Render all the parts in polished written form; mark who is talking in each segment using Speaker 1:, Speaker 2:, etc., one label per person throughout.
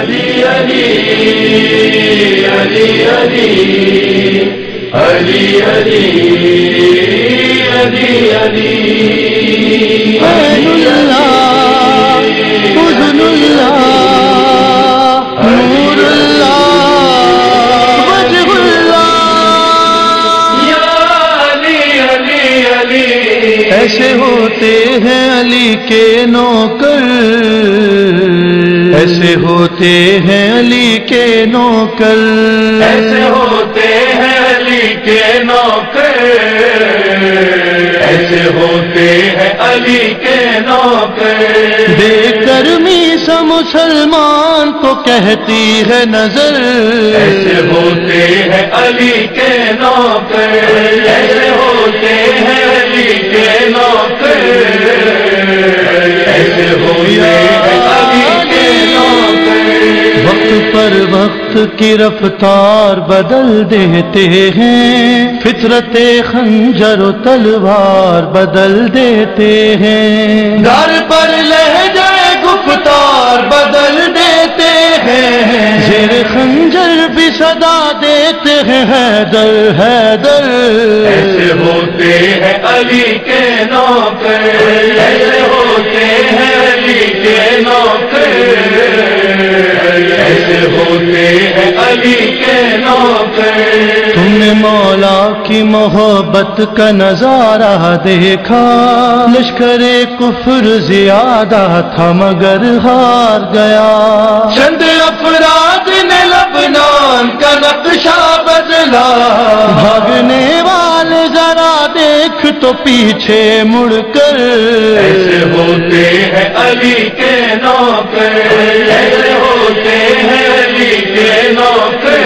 Speaker 1: علی علی علی علی علی علی علی
Speaker 2: عین اللہ حسن اللہ نور اللہ وجہ اللہ
Speaker 1: یا علی علی علی
Speaker 2: ایسے ہوتے ہیں علی کے نوکر ایسے ہوتے ہیں علی کے نوکر
Speaker 1: ایسے ہوتے ہیں علی کے نوکر ایسے ہوتے ہیں علی کے نوکر
Speaker 2: بے کرمی سا مسلمان کو کہتی ہے نظر
Speaker 1: ایسے ہوتے ہیں علی کے نوکر ایسے ہوتے ہیں علی کے نوکر ایسے ہوتے ہیں علی کے نوکر
Speaker 2: وقت پر وقت کی رفتار بدل دیتے ہیں فطرت خنجر و تلوار بدل دیتے ہیں در پر لہجہ گفتار بدل دیتے ہیں زیر خنجر بھی صدا دیتے ہیں حیدر حیدر
Speaker 1: ایسے ہوتے ہیں علی کے نوکر ایسے ہوتے ہیں علی کے نوکر ایسے ہوتے ہیں علی کے نوکر
Speaker 2: تم نے مولا کی محبت کا نظارہ دیکھا لشکر کفر زیادہ تھا مگر ہار گیا چند افراد نے لبنان کا نقشہ بدلا بھاگنے والے ذرا دیکھ تو پیچھے مڑ کر
Speaker 1: ایسے ہوتے ہیں علی کے نوکر ایسے ہوتے ہیں علی کے نوکر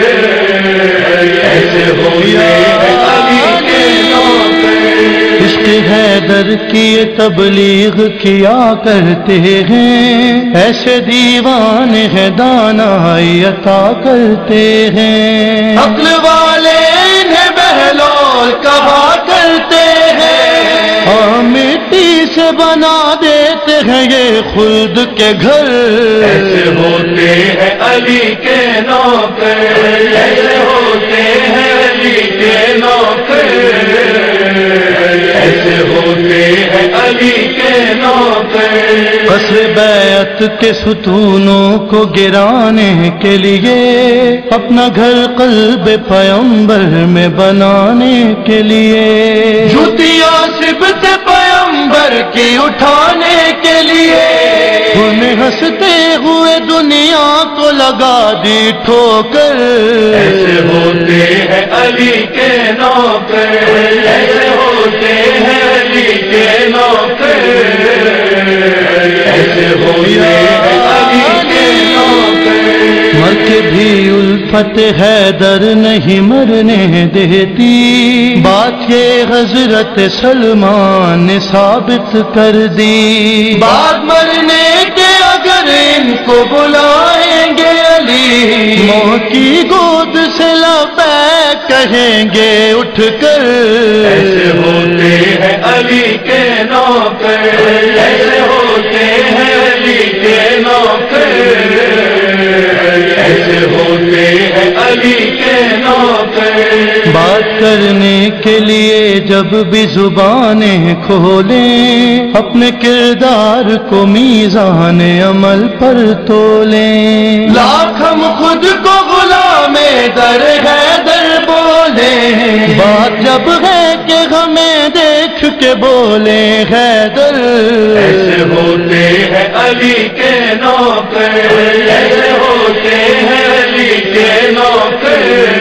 Speaker 1: ایسے ہوتے ہیں علی کے نوکر
Speaker 2: عشق حیدر کی تبلیغ کیا کرتے ہیں ایسے دیوان ہے دانائی عطا کرتے ہیں عقل والے انہیں بہلول کہا کرتے ہیں اور مٹی سے بنا دیتے ہیں یہ خلد کے گھر
Speaker 1: ایسے ہوتے ہیں علی کے نوکر ایسے ہوتے ہیں علی کے نوکر ایسے ہوتے ہیں علی کے نوکر
Speaker 2: قصر بیعت کے ستونوں کو گرانے کے لیے اپنا گھر قلب پیمبر میں بنانے کے لیے جوتیاں سبت پیمبر کی اٹھانے کے لیے انہیں ہنستے ہوئے دنیا کو لگا دی ٹھوکر
Speaker 1: ایسے ہوتے ہیں علی کے نوکر ایسے ہوتے ہیں علی کے نوکر ایسے ہوتے ہیں علی کے نوکر
Speaker 2: مر کے بھی الفت حیدر نہیں مرنے دیتی بات یہ حضرت سلمان نے ثابت کر دی بعد مرنے کے اگر ان کو بلائیں گے علی موت کی گود سے لبیک کہیں گے اٹھ کر
Speaker 1: ایسے ہوتے ہیں علی کے نوکر ایسے ہوتے ہیں علی کے نوکر ایسے ہوتے ہیں علی کے نوکر
Speaker 2: بات کرنے کے لیے جب بھی زبانیں کھولیں اپنے کردار کو میزان عمل پر تولیں لاکھ ہم خود کو غلام در حیدر بولیں بات جب ہے کہ ہمیں دیکھ کے بولیں حیدر
Speaker 1: ایسے ہوتے ہیں علی کے نوکر ایسے ہوتے ہیں علی کے نوکر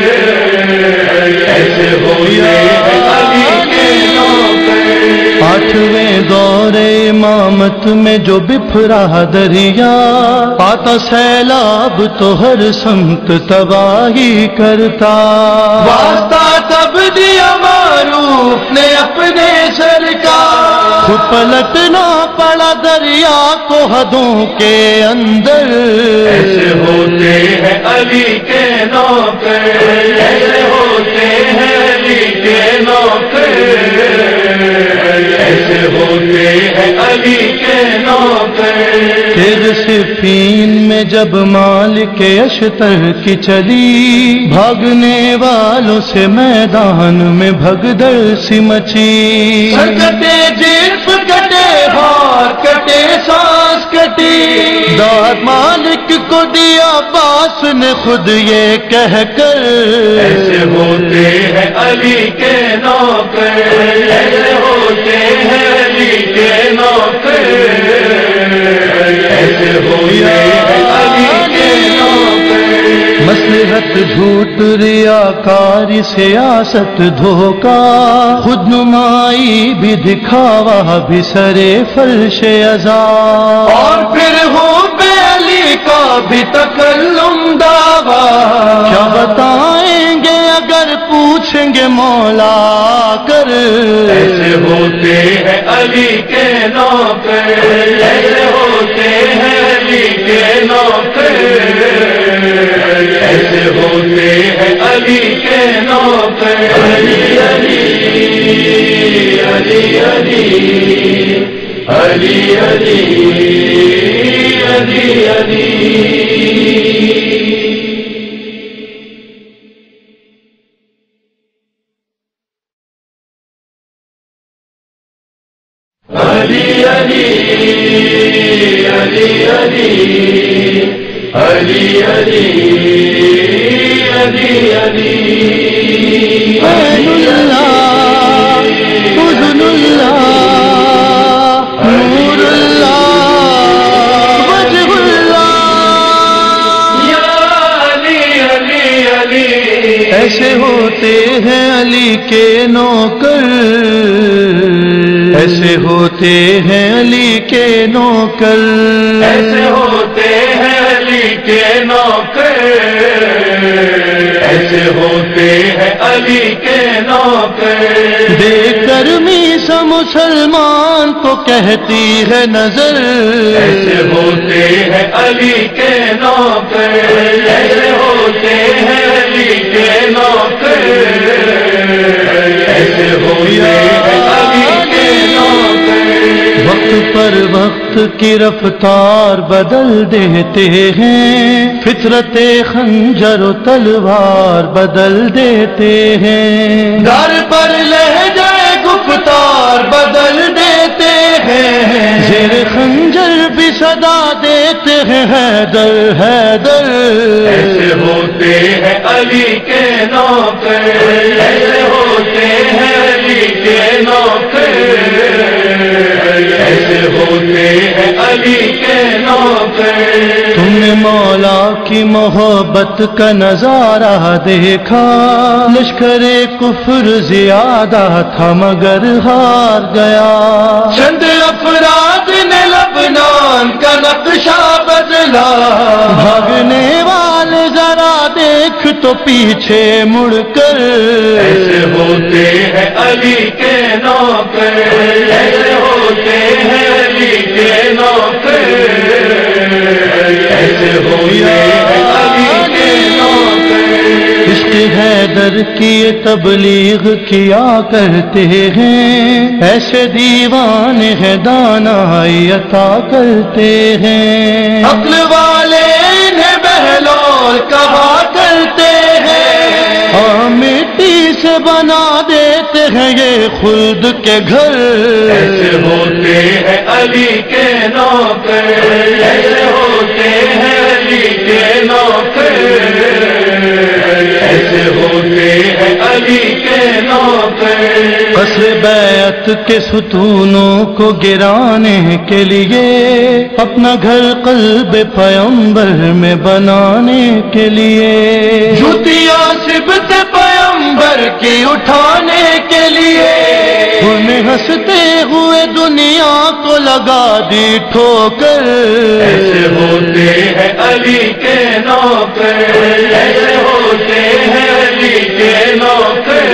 Speaker 1: ایسے ہوتے ہیں علی کے نوکر
Speaker 2: 8ویں دور امامت میں جو بپھرا دریا آتا سیلاب تو ہر سمت تباہی کرتا واسطہ تب دیا معروف نے اپنے سر کا خود پلٹنا پڑا دریا کو حدوں کے اندر
Speaker 1: ایسے ہوتے ہیں علی کے نوکر ایسے ہوتے ہیں علی کے نوکر ایسے ایسے ہوتے ہیں علی کے نوکر۔
Speaker 2: تیغ صفین میں جب مالک اشتر کی چلی، بھاگنے والوں سے میدان میں بھگدڑ سی مچی، سر کٹے جسم کٹے ہاتھ کٹے سانس کٹی، داد مالک کو دیا عباس نے خود یہ کہہ کر،
Speaker 1: ایسے ہوتے ہیں علی کے نوکر، ایسے ہوتے ہیں علی کے نوکر، ایسے ہوتے ہیں علی کے نوکر۔
Speaker 2: مصلحت جھوٹ ریاکاری سیاست دھوکا، خود نمائی بھی دکھاوا بھی سرے فرش عزا، اور پھر ہو بے علی کا بھی تکلم دعویٰ، کیا بتائیں گے اگر پوچھیں گے مولا کر،
Speaker 1: ایسے ہوتے ہیں علی کے نوکر، ایسے ہوتے ہیں علی کے نوکر، ایسے ہوتے ہیں علی کے نوکر۔ علی علی علی علی علی علی علی علی علی علی علی علی علی علی علی
Speaker 2: عین اللہ حسن اللہ نور اللہ وجہ اللہ،
Speaker 1: یا علی علی علی۔
Speaker 2: ایسے ہوتے ہیں علی کے نوکر، ایسے ہوتے ہیں علی کے نوکر،
Speaker 1: ایسے ہوتے ہیں علی کے نوکر، ایسے ہوتے ہیں علی کے نوکر۔
Speaker 2: دیکھ کر میسا مسلمان کو کہتی ہے نظر،
Speaker 1: ایسے ہوتے ہیں علی کے نوکر، ایسے ہوتے ہیں علی کے نوکر، ایسے ہوتے ہیں علی کے نوکر۔
Speaker 2: وقت پر وقت کی رفتار بدل دیتے ہیں، فطرت خنجر و تلوار بدل دیتے ہیں، در پر لہجہ گفتار بدل دیتے ہیں، زیر خنجر بھی صدا دیتے ہیں حیدر حیدر۔
Speaker 1: ایسے ہوتے ہیں علی کے نوکر، ایسے ہوتے ہیں علی کے نوکر، ایسے ہوتے ہیں علی کے نوکر۔
Speaker 2: تم نے مولا کی محبت کا نظارہ دیکھا، لشکر کفر زیادہ تھا مگر ہار گیا، چند افراد نے لبنان کا نقشہ بدلا، بھاگنے والے ذرا دیکھ تو پیچھے مڑ کر،
Speaker 1: ایسے ہوتے ہیں علی کے نوکر، ایسے ہوتے ہیں علی کے نوکر، ایسے ہوتے ہیں علی کے نوکر۔
Speaker 2: عشق حیدر کی تبلیغ کیا کرتے ہیں، ایسے دیوانے ہیں دانائی عطا کرتے ہیں، عقل والے انہیں بہلول کہا کرتے ہیں، اور مٹی سے بنا دیتے ہیں یہ خلد کے گھر۔
Speaker 1: ایسے ہوتے ہیں علی کے نوکر، ایسے ہوتے ہیں علی کے نوکر، ایسے ہوتے ہیں علی کے نوکر۔
Speaker 2: قصر بیعت کے ستونوں کو گرانے کے لیے، اپنا گھر قلب پیمبر میں بنانے کے لیے، جوتیاں صبت پیمبر کی اٹھانے کے لیے، انہیں ہنستے ہوئے دنیا کو لگا دی ٹھوکر۔
Speaker 1: ایسے ہوتے ہیں علی کے نوکر، ایسے ہوتے ہیں علی کے نوکر،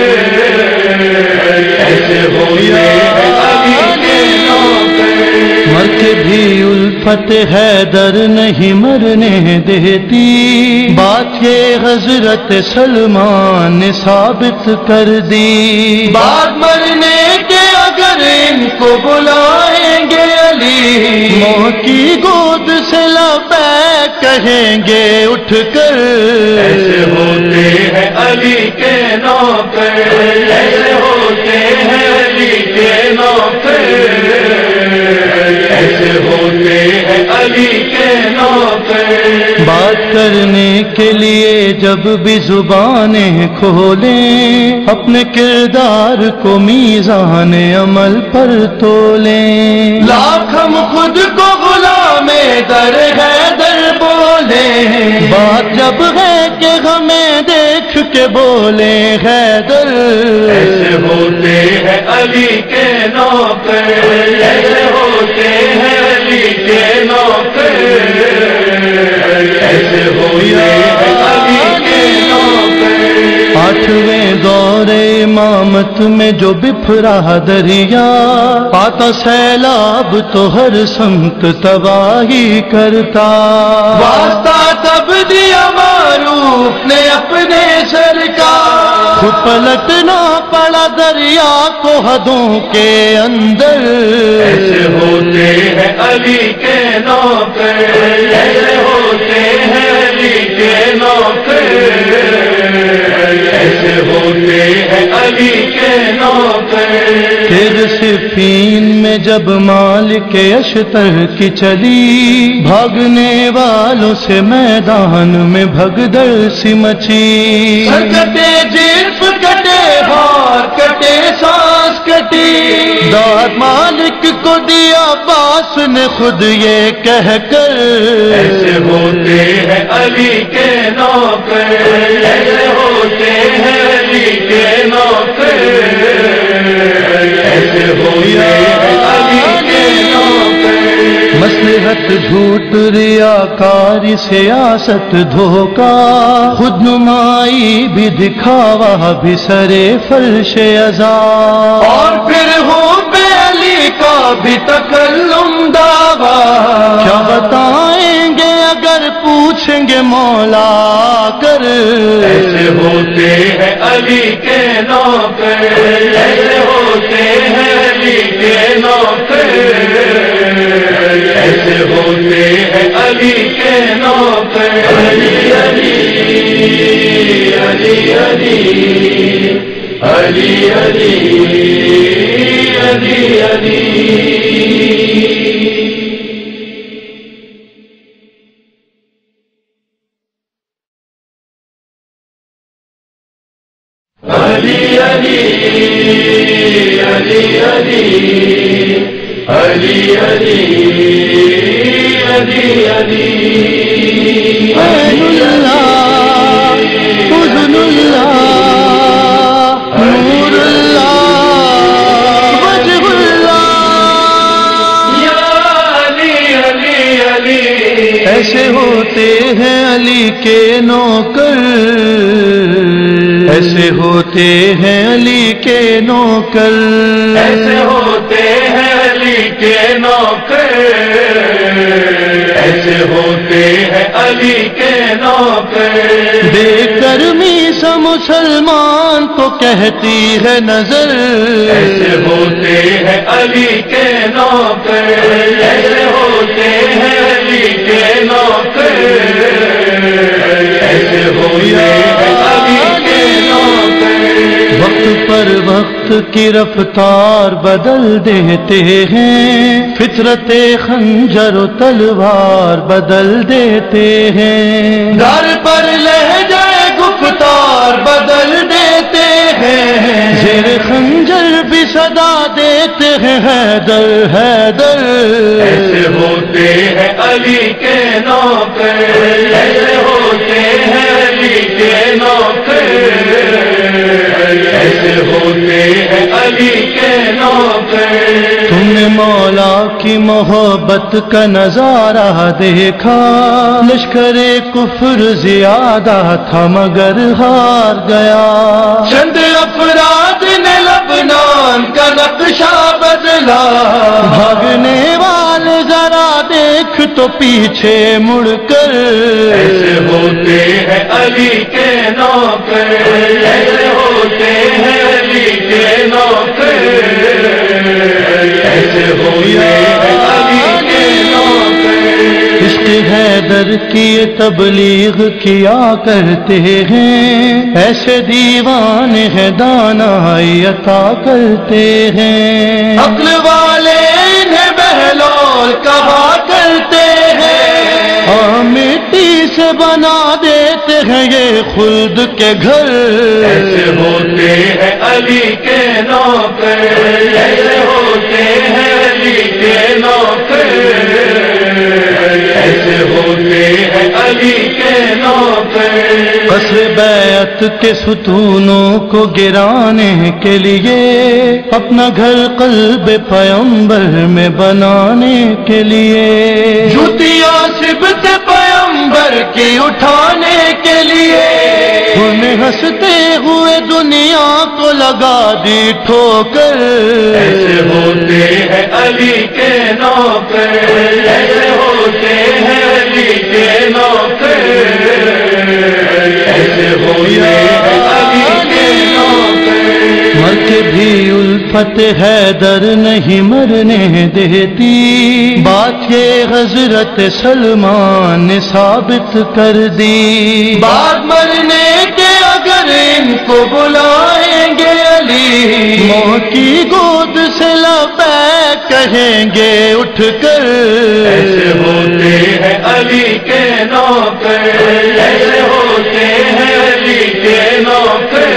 Speaker 1: ایسے ہوتے ہیں علی کے نوکر۔
Speaker 2: مر کے بھی الفت حیدر نہیں مرنے دیتی، بات یہ حضرت سلمان نے ثابت کر دی، بعد مرنے کے اگر ان کو بلائیں گے علی، موت کی گود سے لبیک کہیں گے اٹھ کر،
Speaker 1: ایسے ہوتے ہیں علی کے نوکر، ایسے ہوتے ہیں علی کے نوکر، ایسے ہوتے ہیں علی کے نوکر۔
Speaker 2: بات کرنے کے لیے جب بھی زبانیں کھولیں، اپنے کردار کو میزان عمل پر تولیں، لاکھ ہم خود کو غلام در حیدر بولیں، بات جب ہے کہ ہمیں دیکھ کے بولیں حیدر،
Speaker 1: ایسے ہوتے ہیں علی کے نوکر، ایسے ہوتے ہیں علی کے نوکر، ایسے ہوتے ہیں علی کے نوکر۔
Speaker 2: 8ویں دور امامت میں جو بپھرا دریا، آتا سیلاب تو ہر سمت تباہی کرتا، واسطہ تب دیا معروف نے اپنے سر کا، خود پلٹنا پڑا دریا کو حدوں کے اندر،
Speaker 1: ایسے ہوتے ہیں علی کے نوکر، ایسے ہوتے ہیں علی کے نوکر، ایسے ہوتے ہیں علی کے نوکر۔
Speaker 2: پھر صفین میں جب مالک اشتر کی چلی، بھاگنے والوں سے میدان میں بھگدڑ سی مچی، سر کٹے جسم کٹے ہار کٹے سانس کٹی، داد مالک کو دیا عباس نے خود یہ کہہ کر،
Speaker 1: ایسے ہوتے ہیں علی کے نوکر، ایسے ہوتے ہیں علی کے نوکر، ایسے ہوتے ہیں علی کے نوکر۔
Speaker 2: مصلحت جھوٹ ریاکاری سیاست دھوکا، خود نمائی بھی دکھاوا بھی سرے فرش عزا، اور پھر ہو بے علی کا بھی تکلم دعویٰ، کیا بتائیں گے اگر پوچھیں گے مولا کر،
Speaker 1: ایسے ہوتے ہیں علی کے نوکر، ایسے ہوتے ہیں علی کے نوکر، ایسے ہوتے ہیں علی کے نوکر۔ علی علی علی علی علی علی علی علی علی علی علی علی علی علی
Speaker 2: عین اللہ حزن اللہ نور اللہ وجہ اللہ،
Speaker 1: یا علی علی علی،
Speaker 2: ایسے ہوتے ہیں علی کے نوکر، ایسے ہوتے ہیں علی کے نوکر،
Speaker 1: ایسے ہوتے ہیں علی کے نوکر، ایسے ہوتے ہیں علی کے نوکر۔
Speaker 2: بے کرمی سے مسلمان کو کہتی ہے نظر،
Speaker 1: ایسے ہوتے ہیں علی کے نوکر، ایسے ہوتے ہیں علی کے نوکر، ایسے ہوتے ہیں علی کے نوکر۔
Speaker 2: وقت پر وقت کی رفتار بدل دیتے ہیں، فطرت خنجر و تلوار بدل دیتے ہیں، در پر لہجہ گفتار بدل دیتے ہیں، زیر خنجر بھی صدا دیتے ہیں حیدر حیدر،
Speaker 1: ایسے ہوتے ہیں علی کے نوکر، ایسے ہوتے ہیں علی کے نوکر، ایسے ہوتے ہیں علی کے نوکر۔
Speaker 2: تم نے مولا کی محبت کا نظارہ دیکھا، لشکر کفر زیادہ تھا مگر ہار گیا، چند افراد نے لبنان کا نقشہ بدلا، بھاگنے والے ذرا دیکھ تو پیچھے مڑ کر،
Speaker 1: ایسے ہوتے ہیں علی کے نوکر، ایسے ہوتے ہیں علی کے نوکر، ہوتے ہیں علی کے نوکر،
Speaker 2: عشق حیدر کی تبلیغ کیا کرتے ہیں، ایسے دیوان ہے دانائی عطا کرتے ہیں، عقل والے انہیں بہلول کہا کرتے ہیں، اور مٹی سے بنا دیتے ہیں یہ خلد کے گھر،
Speaker 1: ایسے ہوتے ہیں علی کے نوکر، ایسے ہوتے ہیں علی کے نوکر، ایسے ہوتے ہیں علی کے نوکر،
Speaker 2: قصر بیعت کے ستونوں کو گرانے کے لیے، اپنا گھر قلب پیغمبر میں بنانے کے لیے، جوتیاں صبت پیغمبر کی اٹھانے کے لیے، انہیں ہنستے ہوئے دنیا کو لگا دی ٹھوکر،
Speaker 1: ایسے ہوتے ہیں علی کے نوکر، ایسے ہوتے ہیں علی کے نوکر، ایسے ہوتے ہیں علی کے نوکر،
Speaker 2: مر کے بھی الفت حیدر نہیں مرنے دیتی، بات یہ حضرت سلمان نے ثابت کر دی، بعد مرنے کے اگر ان کو بلائیں گے علی، موت کی گود سے لبیک کہیں گے اٹھ کر،
Speaker 1: ایسے ہوتے ہیں علی کے نوکر، ایسے ہوتے ہیں علی کے نوکر،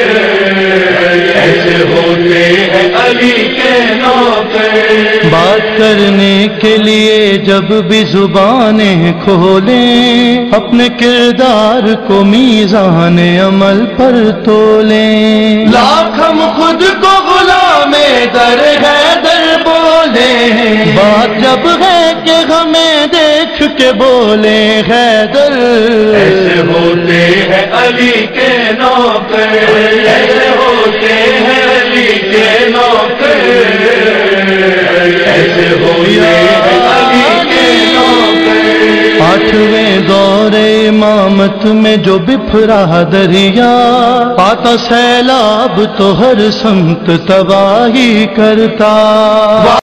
Speaker 1: ایسے ہوتے ہیں علی کے نوکر،
Speaker 2: بات کرنے کے لیے جب بھی زبانیں کھولیں، اپنے کردار کو میزان عمل پر تولیں، لاکھ ہم خود کو غلام در حیدر بولیں، بات جب ہے کہ ہمیں دیکھ کے بولیں حیدر،
Speaker 1: ایسے ہوتے ہیں علی کے نوکر، ایسے ہوتے ہیں علی کے نوکر، ایسے ہوتے ہیں علی کے نوکر،
Speaker 2: 8ویں دور امامت میں جو بپھرا دریا، آتا سیلاب تو ہر سمت تباہی کرتا،